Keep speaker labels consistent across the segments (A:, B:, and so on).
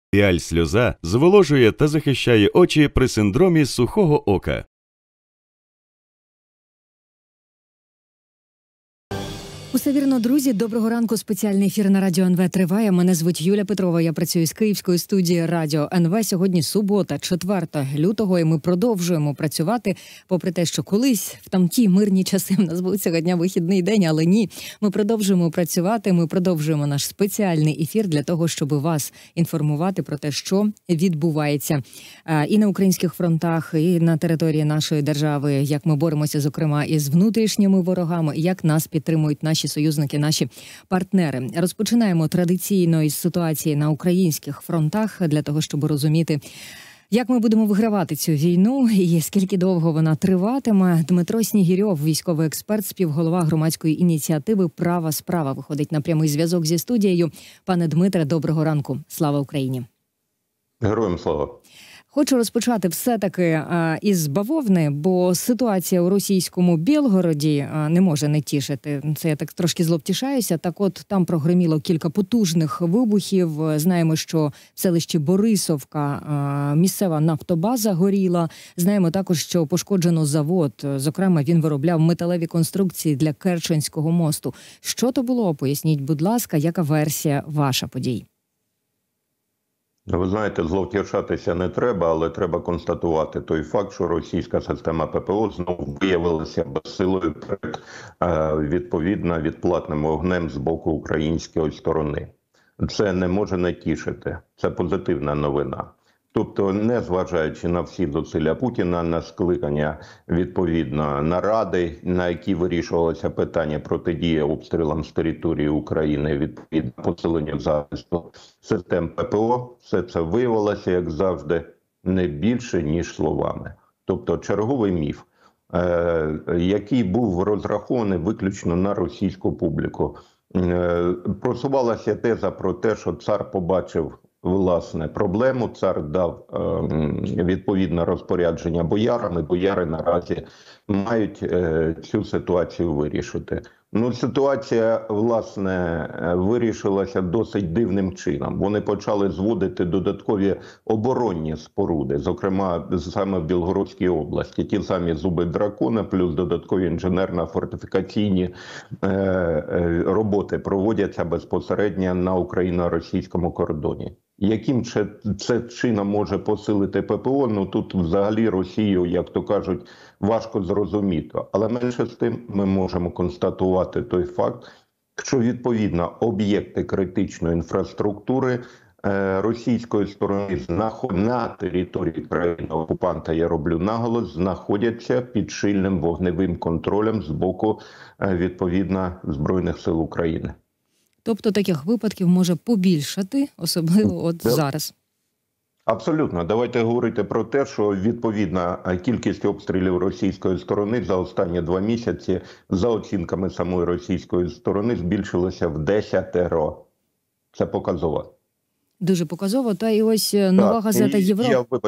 A: Піаль-сльоза зволожує та захищає очі при синдромі сухого ока.
B: Усе вірно, друзі. Доброго ранку. Спеціальний ефір на Радіо НВ триває. Мене звуть Юля Петрова. Я працюю з київської студії Радіо НВ. Сьогодні субота, 4 лютого, і ми продовжуємо працювати. Попри те, що колись в тамті мирні часи в нас був сьогодні вихідний день, але ні. Ми продовжуємо працювати, ми продовжуємо наш спеціальний ефір для того, щоб вас інформувати про те, що відбувається і на українських фронтах, і на території нашої держави, як ми боремося, зокрема, із внутрішніми ворогами, як нас підтримують наші союзники, наші партнери. Розпочинаємо традиційно із ситуації на українських фронтах для того, щоб розуміти, як ми будемо вигравати цю війну і скільки довго вона триватиме. Дмитро Снігірьов, військовий експерт, співголова громадської ініціативи «Права справа», виходить на прямий зв'язок зі студією. Пане Дмитре, доброго ранку. Слава Україні.
C: Героям слава.
B: Хочу розпочати все-таки із бавовни, бо ситуація у російському Білгороді не може не тішити. Це я так трошки зловтішаюся. Так от, там прогреміло кілька потужних вибухів. Знаємо, що в селищі Борисовка місцева нафтобаза горіла. Знаємо також, що пошкоджено завод. Зокрема, він виробляв металеві конструкції для Керченського мосту. Що то було? Поясніть, будь ласка, яка версія ваша подій?
C: Ви знаєте, зловтішатися не треба, але треба констатувати той факт, що російська система ППО знову виявилася безсилою перед відповідно відплатним вогнем з боку української сторони. Це не може не тішити. Це позитивна новина. Тобто, не зважаючи на всі зусилля Путіна, на скликання відповідно наради, на які вирішувалося питання протидії обстрілам з території України, відповідно посилення захисту систем ППО, все це виявилося, як завжди, не більше, ніж словами. Тобто черговий міф, який був розрахований виключно на російську публіку. Просувалася теза про те, що цар побачив власне проблему, цар дав відповідне розпорядження боярам, і бояри наразі мають цю ситуацію вирішити. Ну, ситуація, власне, вирішилася досить дивним чином. Вони почали зводити додаткові оборонні споруди, зокрема, саме в Білгородській області. Ті самі зуби дракона, плюс додаткові інженерно-фортифікаційні роботи проводяться безпосередньо на україно-російському кордоні. Яким це чином може посилити ППО? Ну, тут взагалі Росію, як то кажуть, важко зрозуміти. Але менше з тим ми можемо констатувати той факт, що відповідно об'єкти критичної інфраструктури російської сторони на території країни-окупанта, я роблю наголос, знаходяться під щільним вогневим контролем з боку відповідно Збройних сил України.
B: Тобто таких випадків може побільшати, особливо от зараз?
C: Абсолютно. Давайте говорити про те, що відповідна кількість обстрілів російської сторони за останні 2 місяці, за оцінками самої російської сторони, збільшилася в 10. Це показово.
B: Дуже показово. Та і ось нова газета «Європа».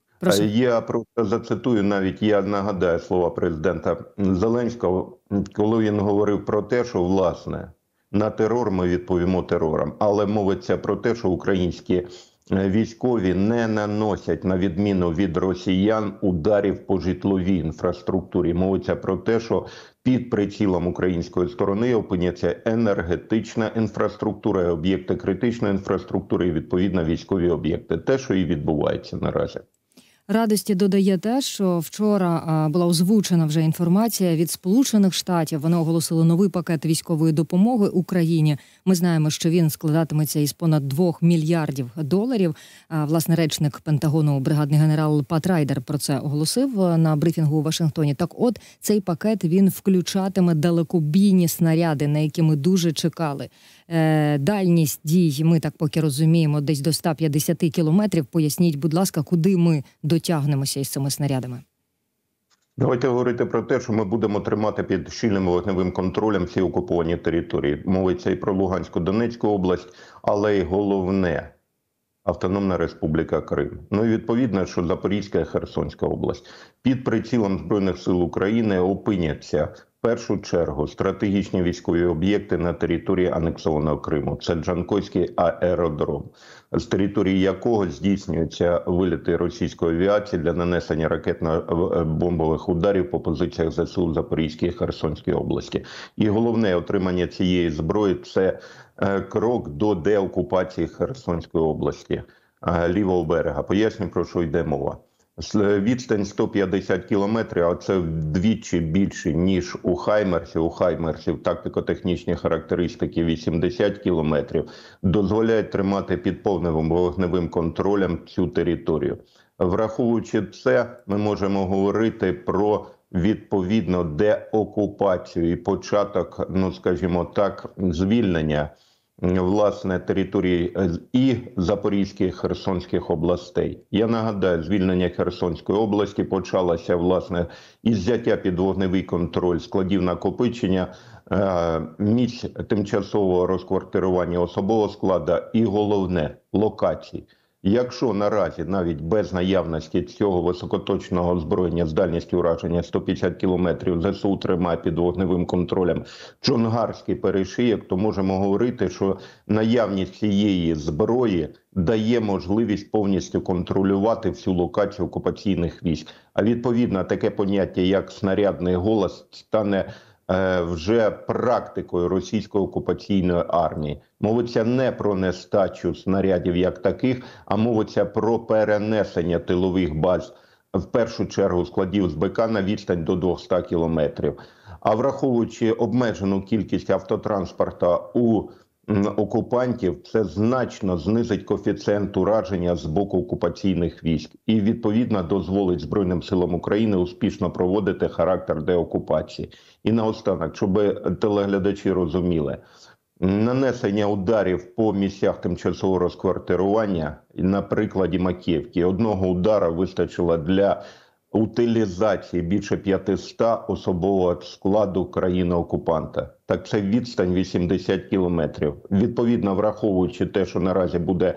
C: Я просто зацитую, навіть я нагадаю слова президента Зеленського, коли він говорив про те, що, власне, на терор ми відповімо терором. Але мовиться про те, що українські військові не наносять, на відміну від росіян, ударів по житловій інфраструктурі. Мовиться про те, що під прицілом української сторони опиняться енергетична інфраструктура, об'єкти критичної інфраструктури і, відповідно, військові об'єкти. Те, що і відбувається наразі.
B: Радості додає те, що вчора була озвучена вже інформація від Сполучених Штатів. Вони оголосили новий пакет військової допомоги Україні. Ми знаємо, що він складатиметься із понад $2 мільярдів. Власне, речник Пентагону, бригадний генерал Пат Райдер, про це оголосив на брифінгу у Вашингтоні. Так от, цей пакет, він включатиме далекобійні снаряди, на які ми дуже чекали. Дальність дій, ми так поки розуміємо, десь до 150 кілометрів. Поясніть, будь ласка, куди ми дотягнемося із цими снарядами?
C: Давайте говорити про те, що ми будемо тримати під щільним вогневим контролем всі окуповані території. Мовиться і про Луганську, Донецьку область, але й головне – Автономна Республіка Крим. Ну і відповідно, що Запорізька і Херсонська область. Під прицілом Збройних сил України опиняться першу чергу стратегічні військові об'єкти на території анексованого Криму. Це Джанкойський аеродром, з території якого здійснюються виліти російської авіації для нанесення ракетно-бомбових ударів по позиціях ЗСУ в Запорізькій і Херсонській області. І головне, отримання цієї зброї – це крок до деокупації Херсонської області, лівого берега. Поясню, про що йде мова. Відстань 150 кілометрів, а це вдвічі більше, ніж у Хаймерсі. У Хаймерсів тактико-технічні характеристики 80 кілометрів, дозволяють тримати під повним вогневим контролем цю територію. Враховуючи це, ми можемо говорити про відповідно деокупацію і початок, ну скажімо так, звільнення власне території і Запорізьких, і Херсонських областей. Я нагадаю, звільнення Херсонської області почалося власне із взяття під вогневий контроль складів накопичення, місць тимчасового розквартирування особового складу і головне локацій. Якщо наразі навіть без наявності цього високоточного озброєння з дальністю ураження 150 кілометрів ЗСУ тримає під вогневим контролем Чонгарський перешийок, то можемо говорити, що наявність цієї зброї дає можливість повністю контролювати всю локацію окупаційних військ. А відповідно таке поняття, як снарядний голос, стане вже практикою російської окупаційної армії. Мовиться не про нестачу снарядів як таких, а мовиться про перенесення тилових баз, в першу чергу складів з БК на відстань до 200 кілометрів. А враховуючи обмежену кількість автотранспорту у окупантів, це значно знизить коефіцієнт ураження з боку окупаційних військ і, відповідно, дозволить Збройним силам України успішно проводити характер деокупації. І наостанок, щоб телеглядачі розуміли, нанесення ударів по місцях тимчасового розквартирування, на прикладі Макіївки, одного удара вистачило для утилізації більше 500 особового складу країни-окупанта. Так це відстань 80 кілометрів. Відповідно, враховуючи те, що наразі буде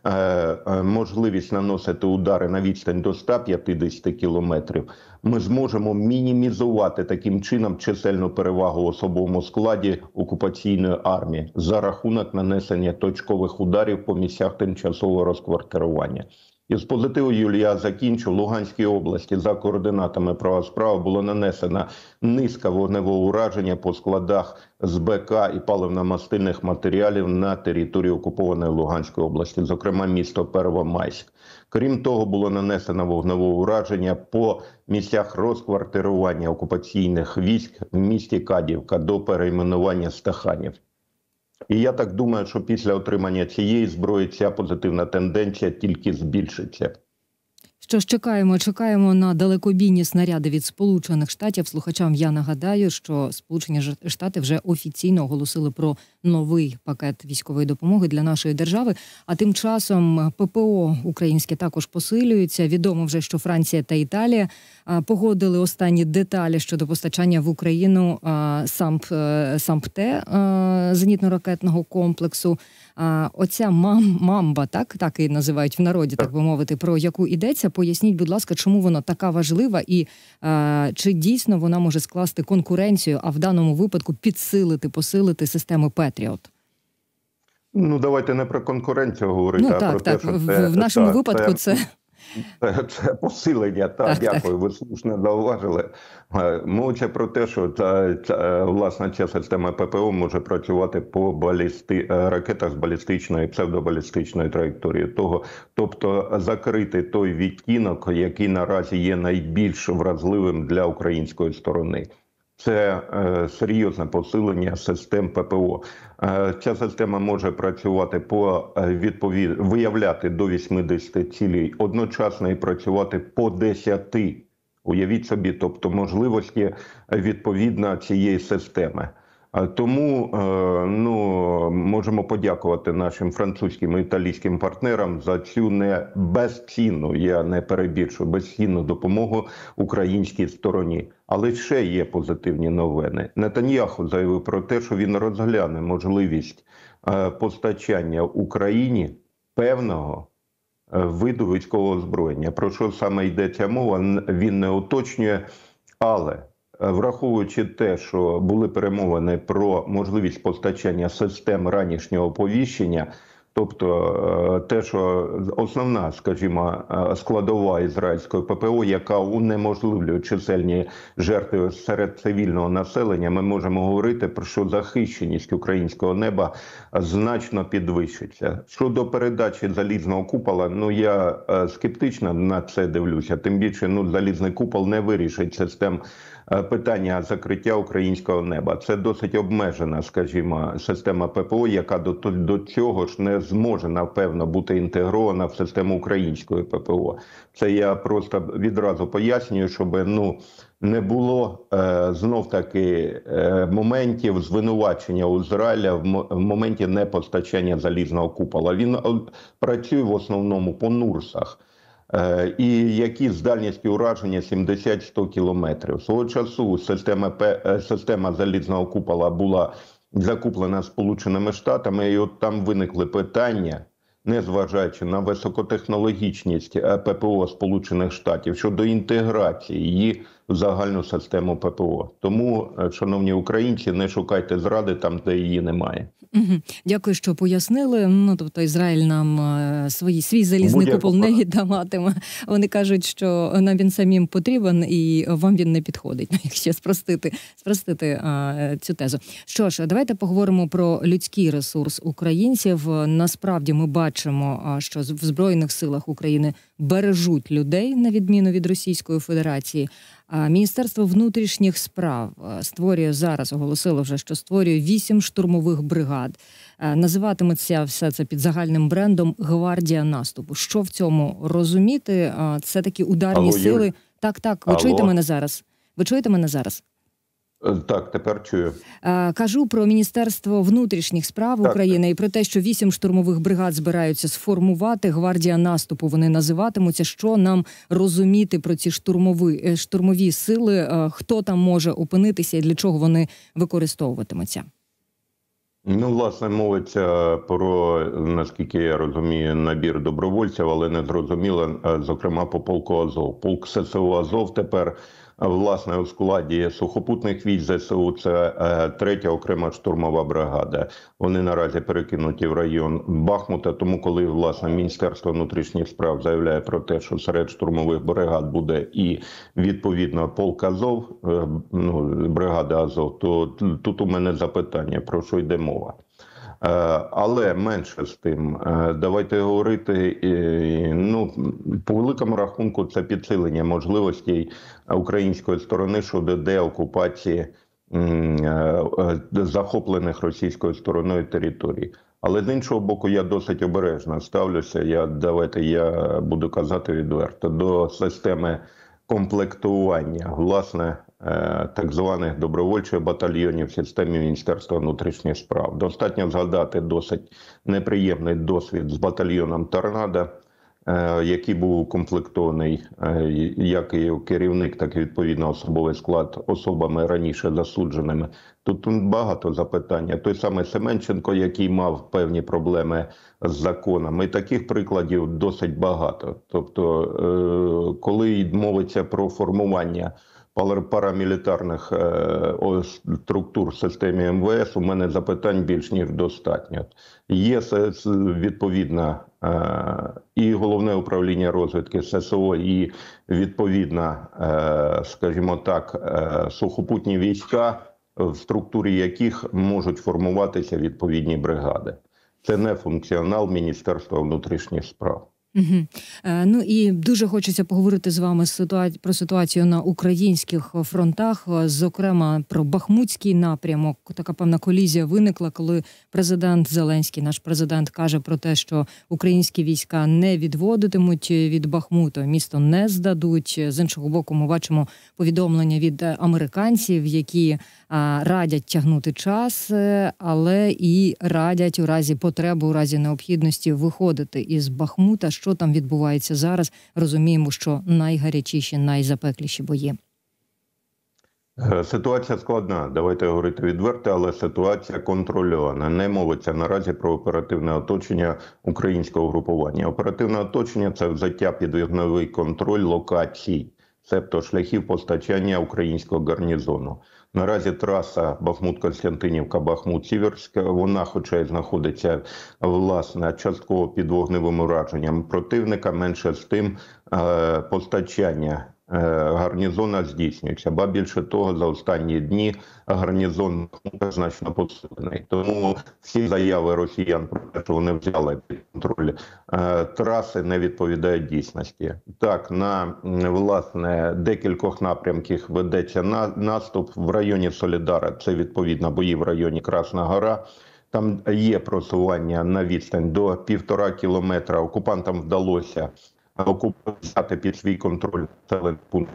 C: можливість наносити удари на відстань до 150 кілометрів, ми зможемо мінімізувати таким чином чисельну перевагу в особовому складі окупаційної армії за рахунок нанесення точкових ударів по місцях тимчасового розквартирування. І з позитиву, Юлія, я закінчу. В Луганській області за координатами права справи було нанесено низка вогневого ураження по складах з БК і паливно-мастильних матеріалів на території окупованої Луганської області, зокрема місто Первомайськ. Крім того, було нанесено вогневе ураження по місцях розквартирування окупаційних військ в місті Кадівка до перейменування Стаханів. І я так думаю, що після отримання цієї зброї ця позитивна тенденція тільки збільшиться.
B: Що ж, чекаємо на далекобійні снаряди від Сполучених Штатів. Слухачам я нагадаю, що Сполучені Штати вже офіційно оголосили про новий пакет військової допомоги для нашої держави. А тим часом ППО українське також посилюється. Відомо вже, що Франція та Італія погодили останні деталі щодо постачання в Україну САМП-Т зенітно-ракетного комплексу. Оця мамба, так і називають в народі, так би мовити, про яку йдеться. Поясніть, будь ласка, чому вона така важлива і чи дійсно вона може скласти конкуренцію, а в даному випадку посилити системи Петріот?
C: Ну, давайте не про конкуренцію говорити, а про те, що
B: в нашому випадку це...
C: Це посилення, дякую, ви слушно зауважили. Мовиться про те, що власна ця система ППО може працювати по ракетах з балістичною і псевдобалістичною траєкторією. Тобто закрити той відтінок, який наразі є найбільш вразливим для української сторони. Це серйозне посилення систем ППО. Ця система може працювати виявляти до 80 цілей одночасно і працювати по 10. Уявіть собі, тобто можливості відповідно цієї системи. Тому можемо подякувати нашим французьким і італійським партнерам за цю не безцінну, я не перебільшую, безцінну допомогу українській стороні. Але ще є позитивні новини. Нетаньяху заявив про те, що він розгляне можливість постачання Україні певного виду військового озброєння. Про що саме йдеться мова, він не уточнює, але враховуючи те, що були перемовини про можливість постачання систем ранішнього оповіщення, тобто те, що основна, скажімо, складова ізраїльської ППО, яка унеможливлює чисельні жертви серед цивільного населення, ми можемо говорити про що захищеність українського неба значно підвищиться. Щодо передачі залізного купола, я скептично на це дивлюся. Тим більше, залізний купол не вирішить систем питання закриття українського неба. Це досить обмежена, скажімо, система ППО, яка до цього ж не зможе, напевно, бути інтегрована в систему української ППО. Це я просто відразу пояснюю, щоб не було знов-таки моментів звинувачення Ізраїля в моменті непостачання залізного купола. Він працює в основному по Нурсах, і які з дальністю ураження 70-100 кілометрів. Свого часу система залізного купола була закуплена Сполученими Штатами, і от там виникли питання, незважаючи на високотехнологічність ППО Сполучених Штатів, щодо інтеграції її в загальну систему ППО. Тому, шановні українці, не шукайте зради там, де її немає.
B: Дякую, що пояснили. Тобто Ізраїль нам свій залізний купол не віддаватиме. Вони кажуть, що нам він самим потрібен і вам він не підходить, якщо спростити цю тезу. Що ж, давайте поговоримо про людський ресурс українців. Насправді ми бачимо, що в Збройних силах України бережуть людей, на відміну від Російської Федерації. Міністерство внутрішніх справ оголосило вже, що створює 8 штурмових бригад. Називатиметься все це під загальним брендом «Гвардія наступу». Що в цьому розуміти? Це такі ударні сили. Так, ви чуєте мене зараз?
C: Так, тепер чую.
B: Кажу про Міністерство внутрішніх справ України і про те, що 8 штурмових бригад збираються сформувати. Гвардія наступу вони називатимуться. Що нам розуміти про ці штурмові сили? Хто там може опинитися і для чого вони використовуватимуться?
C: Власне, мовиться про, наскільки я розумію, набір добровольців, але не зрозуміло, зокрема, по полку Азов. Полк ССО Азов тепер, власне, у складі сухопутних військ ЗСУ, це 3-я окрема штурмова бригада. Вони наразі перекинуті в район Бахмута, тому коли, власне, Міністерство внутрішніх справ заявляє про те, що серед штурмових бригад буде і, відповідно, полк Азов, бригада Азов, то тут у мене запитання, про що йде мова. Але менше з тим, давайте говорити, по великому рахунку це підсилення можливостей української сторони щодо деокупації захоплених російською стороною територій. Але з іншого боку, я досить обережно ставлюся, я буду казати відверто, до системи комплектування, власне, так званих добровольчих батальйонів в системі Міністерства внутрішніх справ. Достатньо згадати досить неприємний досвід з батальйоном «Торнадо», який був укомплектований як і керівник, так і відповідно особовий склад особами раніше засудженими. Тут багато запитань. Той самий Семенченко, який мав певні проблеми з законом. І таких прикладів досить багато. Тобто, коли мовиться про формування парамілітарних структур в системі МВС, у мене запитань більш ніж достатньо. Є, відповідно, і Головне управління розвідки ССО, і, відповідно, скажімо так, сухопутні війська, в структурі яких можуть формуватися відповідні бригади. Це не функціонал Міністерства внутрішніх справ.
B: І дуже хочеться поговорити з вами про ситуацію на українських фронтах, зокрема про Бахмутський напрямок. Така певна колізія виникла, коли президент Зеленський, наш президент, каже про те, що українські війська не відводитимуть від Бахмуту, місто не здадуть. З іншого боку, ми бачимо повідомлення від американців, які радять тягнути час, але і радять у разі потреби, у разі необхідності виходити із Бахмута. Що там відбувається зараз? Розуміємо, що найгарячіші, найзапекліші бої.
C: Ситуація складна, давайте говорити відверто, але ситуація контрольована. Не мовиться наразі про оперативне оточення українського групування. Оперативне оточення – це взяття під вогневий контроль локацій себто шляхів постачання українського гарнізону. Наразі траса Бахмут-Костянтинівка, Бахмут-Сіверська, вона хоча й знаходиться, власне, частково під вогневим ураженням противника, менше з тим постачання гарнізону здійснюється. Ба більше того, за останні дні гарнізон значно посилений. Тому всі заяви росіян про те, що вони взяли під контроль траси, не відповідають дійсності. Так, на, власне, декількох напрямках ведеться наступ в районі Солідара. Це, відповідно, бої в районі Красна Гора. Там є просування на відстань до 1,5 кілометра. Окупантам вдалося взяти під свій контроль населений пункт.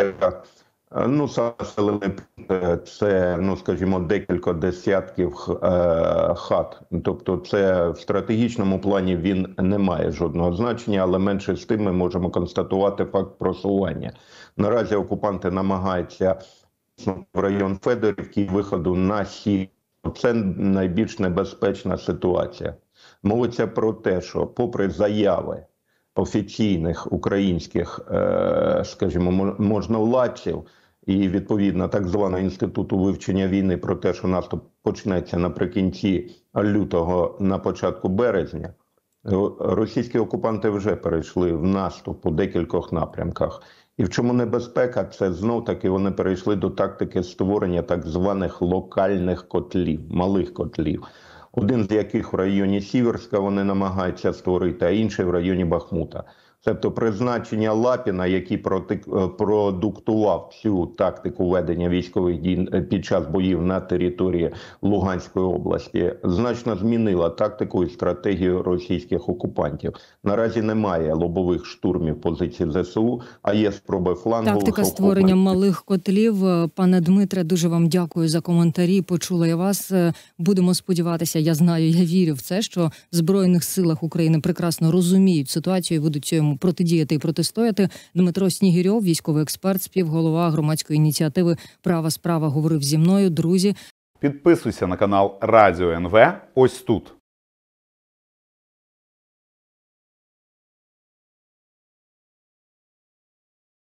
C: Ну, сам населений пункт – це, ну, скажімо, декілька десятків хат. Тобто це в стратегічному плані він не має жодного значення, але менше з тим ми можемо констатувати факт просування. Наразі окупанти намагаються в район Федорівки виходу на Сі. Це найбільш небезпечна ситуація. Мовиться про те, що попри заяви офіційних українських, скажімо, можновладців і, відповідно, так званого Інституту вивчення війни про те, що наступ почнеться наприкінці лютого, на початку березня, російські окупанти вже перейшли в наступ у декількох напрямках. І в чому небезпека? Це знов-таки вони перейшли до тактики створення так званих локальних котлів, малих котлів. Один з яких в районі Сіверська вони намагаються створити, а інший в районі Бахмута. Тобто призначення Лапіна, який продуктував цю тактику ведення військових дій під час боїв на території Луганської області, значно змінила тактику і стратегію російських окупантів. Наразі немає лобових штурмів позицій ЗСУ, а є спроби флангових.
B: Тактика створення малих котлів. Пане Дмитре, дуже вам дякую за коментарі. Почула я вас. Будемо сподіватися, я знаю, я вірю в це, що в Збройних силах України прекрасно розуміють ситуацію і будуть цьому протидіяти і протистояти. Дмитро Снігирьов, військовий експерт, співголова громадської ініціативи «Права справа» говорив зі мною. Друзі,
D: підписуйся на канал Радіо НВ ось тут.